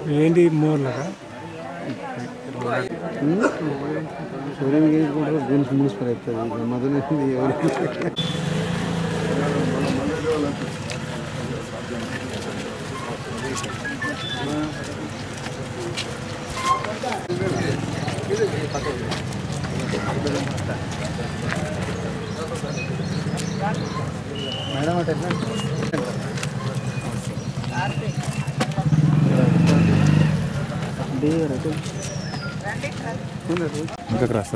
ఏంటి మూలగా సూర్యం కూడా గెలిచి మున్సిపల్ అవుతుంది మధుని మేడం అంటే ఇంకా క్రాస్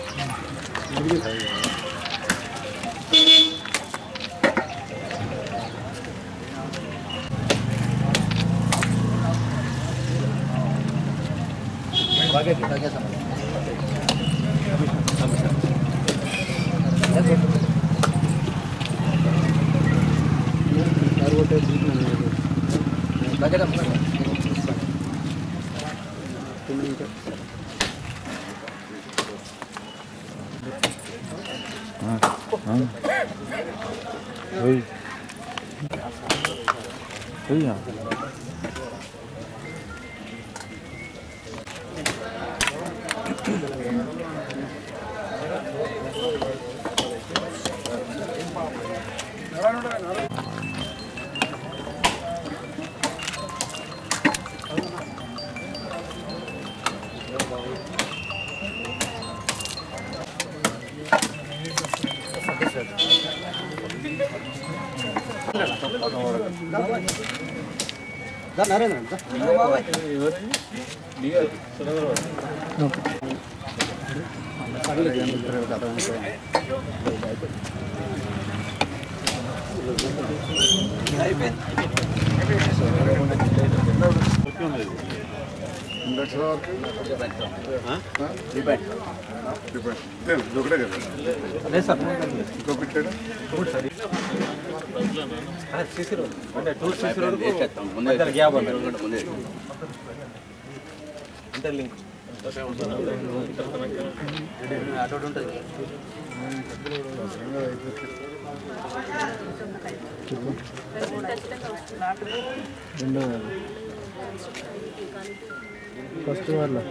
ఫస్ట్ వాళ్ళ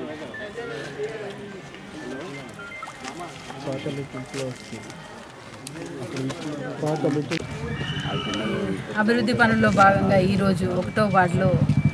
అభివృద్ధి పనుల్లో భాగంగా ఈరోజు 1వ వార్డులో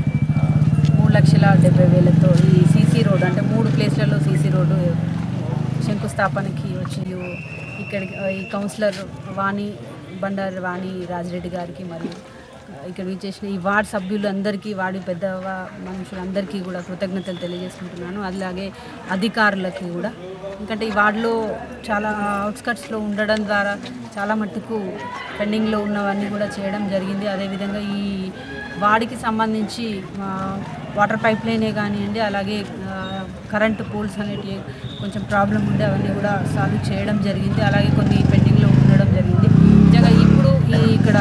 3,70,000తో ఈ సీసీ రోడ్ అంటే 3 ప్లేస్లలో సీసీ రోడ్డు శంకుస్థాపనకి వచ్చి ఇక్కడికి ఈ కౌన్సిలర్ బండారు వాణి రాజిరెడ్డి గారికి మరియు ఇక్కడ విచ్చేసిన ఈ వార్డు సభ్యులందరికీ వార్డు పెద్ద మనుషులందరికీ కూడా కృతజ్ఞతలు తెలియజేసుకుంటున్నాను. అలాగే అధికారులకి కూడా, ఎందుకంటే ఈ వార్డులో చాలా అవుట్స్కట్స్లో ఉండడం ద్వారా చాలా మట్టుకు పెండింగ్లో ఉన్నవన్నీ కూడా చేయడం జరిగింది. అదేవిధంగా ఈ వార్డుకి సంబంధించి వాటర్ పైప్ లైనే కానివ్వండి, అలాగే కరెంటు పోల్స్ అనేటివి కొంచెం ప్రాబ్లం ఉండే అవన్నీ కూడా సాల్వ్ చేయడం జరిగింది. అలాగే కొన్ని పెండింగ్లో ఉండడం జరిగింది. నిజంగా ఇప్పుడు ఇక్కడ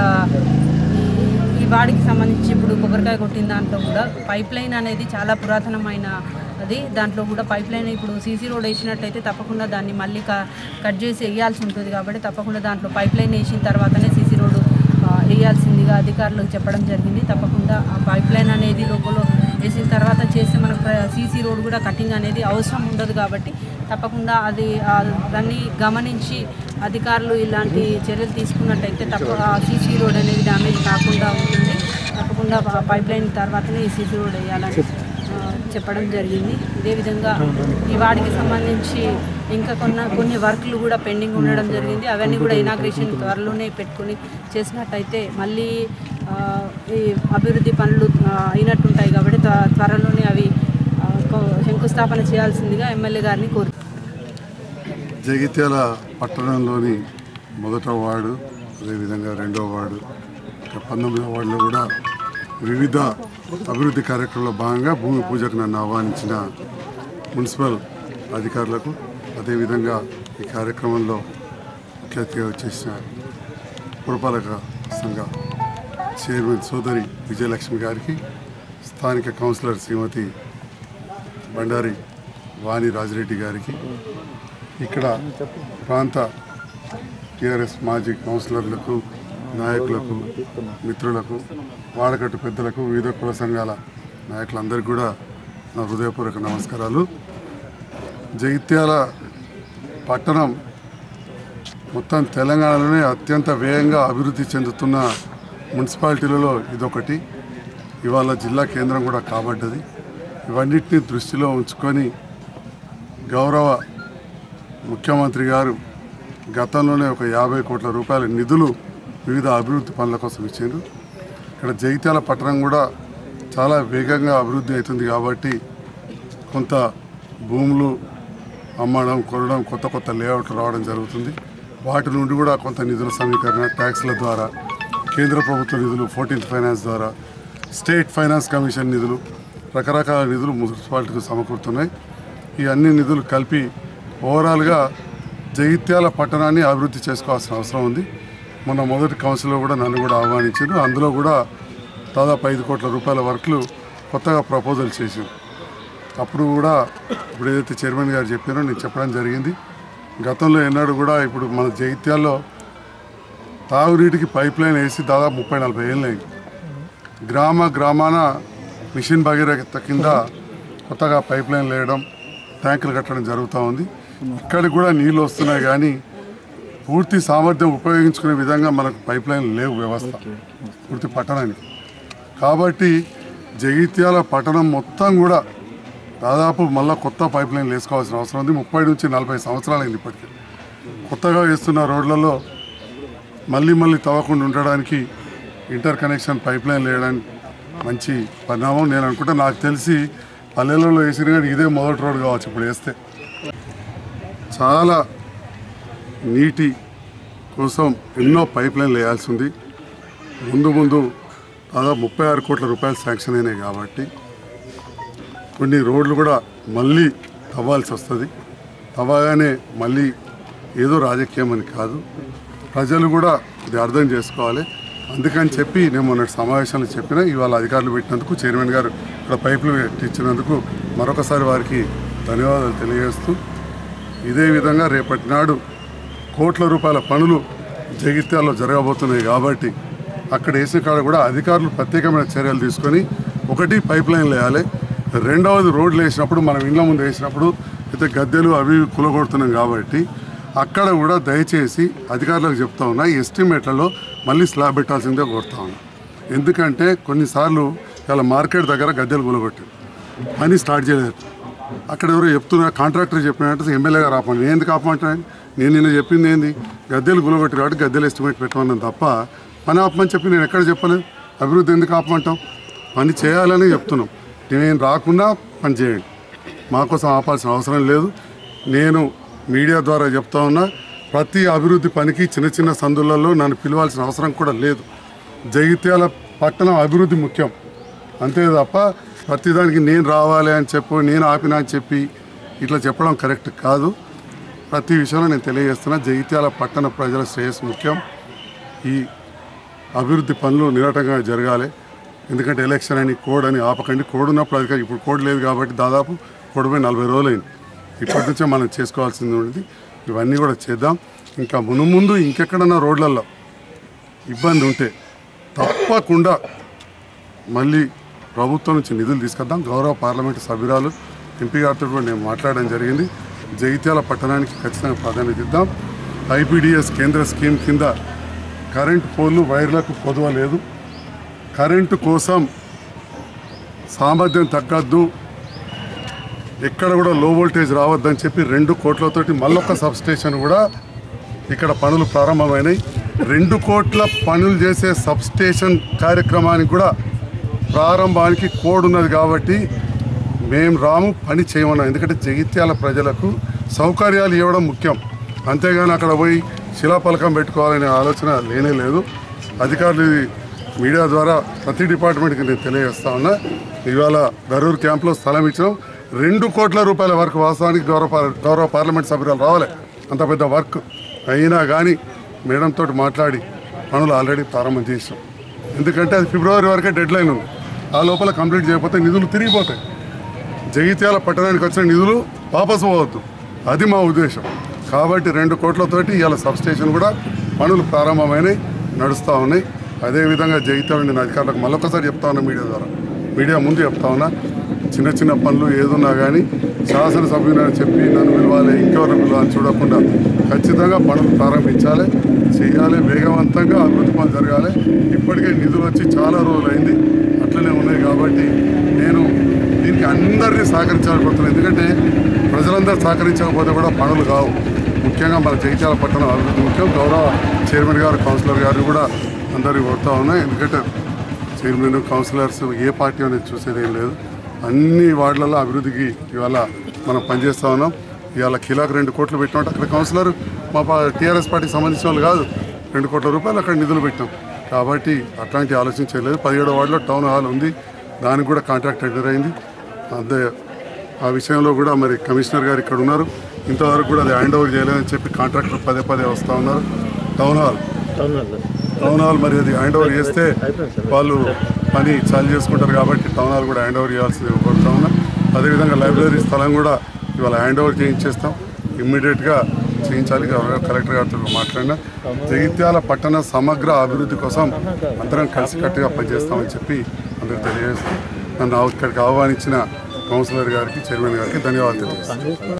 ఈ వాడికి సంబంధించి ఇప్పుడు కొబ్బరికాయ కొట్టిన దాంట్లో కూడా పైప్ లైన్ అనేది చాలా పురాతనమైన అది. దాంట్లో కూడా పైప్ లైన్ ఇప్పుడు సీసీ రోడ్ వేసినట్టయితే తప్పకుండా దాన్ని మళ్ళీ కట్ చేసి వేయాల్సి ఉంటుంది. కాబట్టి తప్పకుండా దాంట్లో పైప్ లైన్ వేసిన తర్వాతనే సీసీ రోడ్డు వేయాల్సిందిగా అధికారులకు చెప్పడం జరిగింది. తప్పకుండా ఆ పైప్ లైన్ అనేది లోపల వేసిన తర్వాత చేస్తే మనకు సీసీ రోడ్ కూడా కటింగ్ అనేది అవసరం ఉండదు. కాబట్టి తప్పకుండా దాన్ని గమనించి అధికారులు ఇలాంటి చర్యలు తీసుకున్నట్టయితే సీసీ రోడ్ అనేది డ్యామేజ్ కాకుండా ఉంటుంది. తప్పకుండా పైప్ లైన్ తర్వాతనే ఈ సీసీ రోడ్ వేయాలని చెప్పడం జరిగింది. ఇదేవిధంగా ఈ వాడికి సంబంధించి ఇంకా కొన్ని వర్క్లు కూడా పెండింగ్ ఉండడం జరిగింది. అవన్నీ కూడా ఇనాగ్రేషన్ త్వరలోనే పెట్టుకుని చేసినట్టయితే మళ్ళీ ఈ అభివృద్ధి పనులు అయినట్టుంటాయి. కాబట్టి త్వరలోనే అవి శంకుస్థాపన చేయాల్సిందిగా ఎమ్మెల్యే గారిని కోరుతున్నాను. జగిత్యాల పట్టణంలోని 1వ వార్డు, అదేవిధంగా 2వ వార్డు, 19వ వార్డులో కూడా వివిధ అభివృద్ధి కార్యక్రమాల్లో భాగంగా భూమి పూజకు నన్ను ఆహ్వానించిన మున్సిపల్ అధికారులకు, అదేవిధంగా ఈ కార్యక్రమంలో ముఖ్య అతిథిగా వచ్చేసిన పురపాలక సంఘ చైర్మన్ సోదరి విజయలక్ష్మి గారికి, స్థానిక కౌన్సిలర్ శ్రీమతి బండారి వాణి రాజిరెడ్డి గారికి, ఇక్కడ ప్రాంత టీఆర్ఎస్ మాజీ కౌన్సిలర్లకు, నాయకులకు, మిత్రులకు, వాడకట్టు పెద్దలకు, వివిధ కుల సంఘాల నాయకులందరికీ కూడా నా హృదయపూర్వక నమస్కారాలు. జగిత్యాల పట్టణం మొత్తం తెలంగాణలోనే అత్యంత వేగంగా అభివృద్ధి చెందుతున్న మున్సిపాలిటీలలో ఇదొకటి. ఇవాళ జిల్లా కేంద్రం కూడా కాబడ్డది. ఇవన్నిటిని దృష్టిలో ఉంచుకొని గౌరవ ముఖ్యమంత్రి గారు గతంలోనే ఒక 50 కోట్ల రూపాయల నిధులు వివిధ అభివృద్ధి పనుల కోసం ఇచ్చారు. ఇక్కడ జగిత్యాల పట్టణం కూడా చాలా వేగంగా అభివృద్ధి అవుతుంది కాబట్టి కొంత భూములు అమ్మడం, కొనడం, కొత్త కొత్త లేఅవుట్లు రావడం జరుగుతుంది. వాటి నుండి కూడా కొంత నిధుల సమీకరణ, ట్యాక్స్ల ద్వారా, కేంద్ర ప్రభుత్వ నిధులు, 14th ఫైనాన్స్ ద్వారా, స్టేట్ ఫైనాన్స్ కమిషన్ నిధులు, రకరకాల నిధులు మున్సిపాలిటీకి సమకూరుతున్నాయి. ఈ అన్ని నిధులు కలిపి ఓవరాల్గా జగిత్యాల పట్టణాన్ని అభివృద్ధి చేసుకోవాల్సిన అవసరం ఉంది. మొన్న మొదటి కౌన్సిల్లో కూడా నన్ను కూడా ఆహ్వానించారు. అందులో కూడా దాదాపు 5 కోట్ల రూపాయల వర్క్లు కొత్తగా ప్రపోజల్ చేశారు. అప్పుడు కూడా ఇప్పుడు ఏదైతే చైర్మన్ గారు చెప్పారో నేను చెప్పడం జరిగింది. గతంలో ఎన్నడూ కూడా ఇప్పుడు మన జగిత్యాల్లో తాగునీటికి పైప్ లైన్ వేసి దాదాపు 30-40 ఏళ్ళు అయింది. గ్రామాన మిషన్ భగీరథ కింద కొత్తగా పైప్ లైన్ వేయడం, ట్యాంకులు కట్టడం జరుగుతూ ఉంది. ఇక్కడికి కూడా నీళ్ళు వస్తున్నాయి కానీ పూర్తి సామర్థ్యం ఉపయోగించుకునే విధంగా మనకు పైప్ లైన్ లేవు వ్యవస్థ పూర్తి పట్టణానికి. కాబట్టి జగిత్యాల పట్టణం మొత్తం కూడా దాదాపు మళ్ళీ కొత్త పైప్ లైన్లు వేసుకోవాల్సిన అవసరం ఉంది. 30 నుంచి 40 సంవత్సరాలు అయింది ఇప్పటికీ. కొత్తగా వేస్తున్న రోడ్లలో మళ్ళీ తవ్వకుండా ఉండడానికి ఇంటర్ కనెక్షన్ పైప్ లైన్ వేయడానికి మంచి పరిణామం నేను అనుకుంటా. నాకు తెలిసి పల్లెలలో వేసిన కానీ ఇదే మొదటి రోడ్ కావచ్చు ఇప్పుడు వేస్తే. చాలా నీటి కోసం ఎన్నో పైప్ లైన్లు వేయాల్సి ఉంది. ముందు దాదాపు 36 కోట్ల రూపాయలు శాంక్షన్ అయినాయి కాబట్టి కొన్ని రోడ్లు కూడా మళ్ళీ తవ్వాల్సి వస్తుంది. తవ్వగానే మళ్ళీ ఏదో రాజకీయం అని కాదు, ప్రజలు కూడా ఇది అర్థం చేసుకోవాలి. అందుకని చెప్పి నేను మొన్నటి సమావేశంలో చెప్పిన ఇవాళ అధికారులు పెట్టినందుకు, చైర్మన్ గారు ఇక్కడ పైపులు పెట్టించినందుకు మరొకసారి వారికి ధన్యవాదాలు తెలియజేస్తూ, ఇదే విధంగా రేపటి నాడు కోట్ల రూపాయల పనులు జగిత్యాల్లో జరగబోతున్నాయి కాబట్టి అక్కడ వేసిన కాడ కూడా అధికారులు ప్రత్యేకమైన చర్యలు తీసుకొని, ఒకటి పైప్ లైన్లు వేయాలి, రెండవది రోడ్లు వేసినప్పుడు మనం ఇళ్ళ ముందు వేసినప్పుడు అయితే గద్దెలు అవి కులగొడుతున్నాం కాబట్టి అక్కడ కూడా దయచేసి అధికారులకు చెప్తా ఉన్నా, ఎస్టిమేట్లలో మళ్ళీ స్లాబ్ పెట్టాల్సిందే కోరుతా ఉన్నా. ఎందుకంటే కొన్నిసార్లు ఇలా మార్కెట్ దగ్గర గద్దెలు కులగొట్టారు, పని స్టార్ట్ చేయలేదు. అక్కడ ఎవరో చెప్తున్నారు, కాంట్రాక్టర్ చెప్పినట్టు ఎమ్మెల్యే గారు ఆపండి. నేను ఎందుకు ఆపమంటాను? నేను నిన్న చెప్పింది ఏంది, గద్దెలు గులగొట్టి కాబట్టి గద్దెలు ఎస్టిమేట్ పెట్టమన్నాను తప్ప పని ఆపమని చెప్పి నేను ఎక్కడ చెప్పలేదు. అభివృద్ధి ఎందుకు ఆపమంటాం? పని చేయాలని చెప్తున్నాం. నేను రాకుండా పని చేయండి, మాకోసం ఆపాల్సిన అవసరం లేదు. నేను మీడియా ద్వారా చెప్తా ఉన్నా, ప్రతి అభివృద్ధి పనికి చిన్న సందులలో నన్ను పిలవాల్సిన అవసరం కూడా లేదు. జగిత్యాల పట్టణం అభివృద్ధి ముఖ్యం అంతే తప్ప ప్రతిదానికి నేను రావాలి అని చెప్పు, నేను ఆపినా అని చెప్పి ఇట్లా చెప్పడం కరెక్ట్ కాదు. ప్రతి విషయంలో నేను తెలియజేస్తున్నా, జగిత్యాల పట్టణ ప్రజల శ్రేయస్సు ముఖ్యం. ఈ అభివృద్ధి పనులు నిరాటంగా జరగాలి. ఎందుకంటే ఎలక్షన్ అని కోడ్ అని ఆపకండి. కోడ్ ఉన్నప్పుడు అది ఇప్పుడు కోడ్ లేదు కాబట్టి దాదాపు కోడ్ పోయి 40 రోజులు అయింది. ఇప్పటి నుంచే మనం చేసుకోవాల్సింది ఉంది. ఇవన్నీ కూడా చేద్దాం. ఇంకా ముందు ఇంకెక్కడన్నా రోడ్లలో ఇబ్బంది ఉంటే తప్పకుండా మళ్ళీ ప్రభుత్వం నుంచి నిధులు తీసుకొద్దాం. గౌరవ పార్లమెంటు సభ్యురాలు ఎంపీ గారితో కూడా నేను మాట్లాడడం జరిగింది. జగిత్యాల పట్టణానికి ఖచ్చితంగా ప్రాధాన్యత ఇద్దాం. ఐపీడీఎస్ కేంద్ర స్కీమ్ కింద కరెంటు పోల్లు వైర్లకు కొదవ లేదు. కరెంటు కోసం సామర్థ్యం తగ్గద్దు, ఎక్కడ కూడా లో వోల్టేజ్ రావద్దని చెప్పి 2 కోట్లతోటి మళ్ళొక సబ్స్టేషన్ కూడా ఇక్కడ పనులు ప్రారంభమైనాయి. 2 కోట్ల పనులు చేసే సబ్స్టేషన్ కార్యక్రమానికి కూడా ప్రారంభానికి కోడ్ ఉన్నది కాబట్టి మేము రాము, పని చేయమన్నాం. ఎందుకంటే జగిత్యాల ప్రజలకు సౌకర్యాలు ఇవ్వడం ముఖ్యం, అంతేగాని అక్కడ పోయి శిలాఫలకం పెట్టుకోవాలనే ఆలోచన లేనే లేదు. అధికారులు మీడియా ద్వారా ప్రతి డిపార్ట్మెంట్కి నేను తెలియజేస్తా ఉన్నా. ఇవాళ గరూరు క్యాంప్లో స్థలం ఇచ్చినాం. 2 కోట్ల రూపాయల వర్క్ వాస్తవానికి గౌరవ పార్లమెంట్ సభ్యురాలు రావాలి, అంత పెద్ద వర్క్ అయినా కానీ మేడంతో మాట్లాడి పనులు ఆల్రెడీ ప్రారంభం చేసాం. ఎందుకంటే అది ఫిబ్రవరి వరకే డెడ్ లైన్ ఉంది. ఆ లోపల కంప్లీట్ చేయకపోతే నిధులు తిరిగిపోతాయి. జగిత్యాల పట్టణానికి వచ్చిన నిధులు వాపసు పోవద్దు, అది మా ఉద్దేశం. కాబట్టి 2 కోట్లతోటి ఇవాళ సబ్స్టేషన్ కూడా పనులు ప్రారంభమైనవి, నడుస్తూ ఉన్నాయి. అదేవిధంగా జగిత్యాల నేను అధికారులకు మళ్ళొకసారి చెప్తా ఉన్నా మీడియా ద్వారా, మీడియా ముందు చెప్తా ఉన్నా, చిన్న చిన్న పనులు ఏదున్నా కానీ శాసనసభ్యులని చెప్పి నన్ను పిలవాలి, ఇంకెవరిని పిలవాలి చూడకుండా ఖచ్చితంగా పనులు ప్రారంభించాలి, చేయాలి, వేగవంతంగా అభివృద్ధి పనులు జరగాలి. ఇప్పటికే నిధులు వచ్చి చాలా రోజులైంది, అట్లనే ఉన్నాయి. కాబట్టి నేను దీనికి అందరినీ సహకరించాలనుకుంటున్నాను. ఎందుకంటే ప్రజలందరూ సహకరించకపోతే కూడా పనులు కావు. ముఖ్యంగా మన జగిత్యాల పట్టణం అభివృద్ధి ముఖ్యం. గౌరవ చైర్మన్ గారు, కౌన్సిలర్ గారు కూడా అందరికీ కోరుతా ఉన్నాయి. ఎందుకంటే చైర్మన్, కౌన్సిలర్స్ ఏ పార్టీ అనేది చూసేది ఏం లేదు. అన్ని వార్డులలో అభివృద్ధికి ఇవాళ మనం పనిచేస్తూ ఉన్నాం. ఇవాళ కిలోకి 2 కోట్లు పెట్టినట్టు అక్కడ కౌన్సిలర్ మా టీఆర్ఎస్ పార్టీకి సంబంధించిన వాళ్ళు కాదు, 2 కోట్ల రూపాయలు అక్కడ నిధులు పెట్టాం. కాబట్టి అట్లాంటి ఆలోచన చేయలేదు. 17వ వార్డులో టౌన్ హాల్ ఉంది, దానికి కూడా కాంట్రాక్ట్ టెండర్ అయింది. అదే ఆ విషయంలో కూడా మరి కమిషనర్ గారు ఇక్కడ ఉన్నారు, ఇంతవరకు కూడా అది హ్యాండ్ ఓవర్ చేయలేదని చెప్పి కాంట్రాక్టర్ పదే వస్తూ ఉన్నారు. టౌన్ హాల్ మరి అది హ్యాండ్ ఓవర్ చేస్తే వాళ్ళు పని చాలు చేసుకుంటారు. కాబట్టి టౌన్ హాల్ కూడా హ్యాండ్ ఓవర్ చేయాల్సింది కోరుతా ఉన్నా. అదేవిధంగా లైబ్రరీ స్థలం కూడా ఇవాళ హ్యాండ్ ఓవర్ చేయించేస్తాం, ఇమ్మీడియట్గా చేయించాలి. కలెక్టర్ గారితో మాట్లాడినా జగిత్యాల పట్టణ సమగ్ర అభివృద్ధి కోసం అందరం కలిసికట్టుగా పనిచేస్తామని చెప్పి అందరికి తెలియజేస్తాం. నన్ను ఇక్కడికి ఆహ్వానించిన కౌన్సిలర్ గారికి, చైర్మన్ గారికి ధన్యవాదాలు తెలియజేస్తాను.